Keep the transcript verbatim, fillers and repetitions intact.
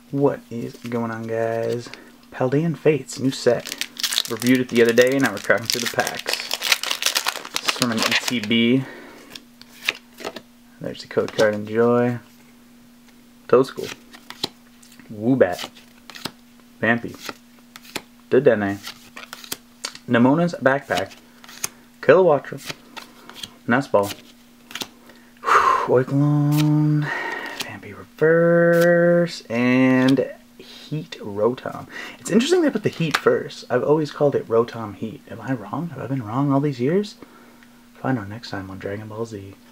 What is going on, guys? Paldean Fates, new set. Reviewed it the other day, now we're cracking through the packs. This is from an E T B. There's the code card, enjoy. Toad School. Woobat. Vampy. Dedenne. Nemona's Backpack. Kilowattra. Nestball. Oiklon. Vampy Reverse. And Heat Rotom. It's interesting they put the Heat first. I've always called it Rotom Heat. Am I wrong? Have I been wrong all these years? Find out next time on Dragon Ball Z.